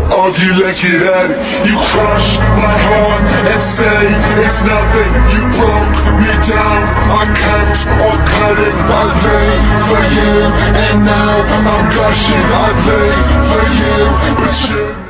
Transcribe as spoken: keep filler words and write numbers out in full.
argue like it had it. You crush my heart and say it's nothing. You broke me down, I kept on cutting. I lay for you, and now I'm gushing. I lay for you, but you